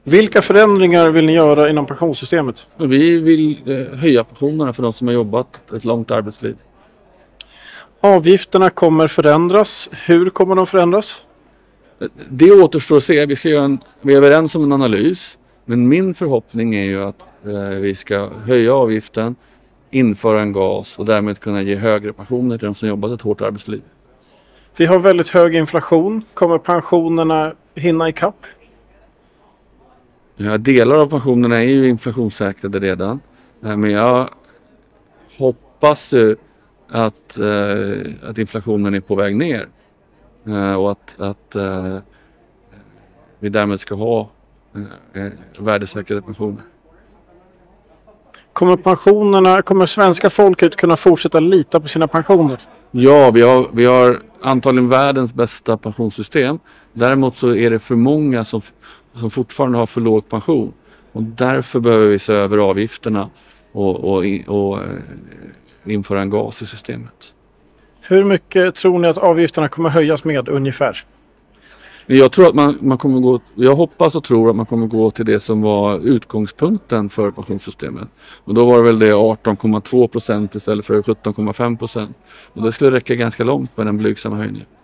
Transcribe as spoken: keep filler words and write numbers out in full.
Vilka förändringar vill ni göra inom pensionssystemet? Vi vill eh, höja pensionerna för de som har jobbat ett långt arbetsliv. Avgifterna kommer förändras. Hur kommer de förändras? Det återstår att se. Vi, ska göra en, vi är överens om en analys. Men min förhoppning är ju att eh, vi ska höja avgiften, införa en gas och därmed kunna ge högre pensioner till de som jobbat ett hårt arbetsliv. Vi har väldigt hög inflation. Kommer pensionerna hinna ikapp? Ja, delar av pensionerna är ju inflationssäkrade redan. Men jag hoppas ju att, eh, att inflationen är på väg ner. Eh, och att, att eh, vi därmed ska ha eh, värdesäkrade pensioner. Kommer pensionerna, kommer svenska folket kunna fortsätta lita på sina pensioner? Ja, vi har, vi har antagligen världens bästa pensionssystem. Däremot så är det för många som, som fortfarande har för låg pension. Och därför behöver vi se över avgifterna och, och, och införa en gas i systemet. Hur mycket tror ni att avgifterna kommer höjas med ungefär? Jag tror att man, man kommer gå, jag hoppas och tror att man kommer gå till det som var utgångspunkten för pensionssystemet. Och då var det väl det arton komma två procent istället för sjutton komma fem procent. Och det skulle räcka ganska långt med den blygsamma höjningen.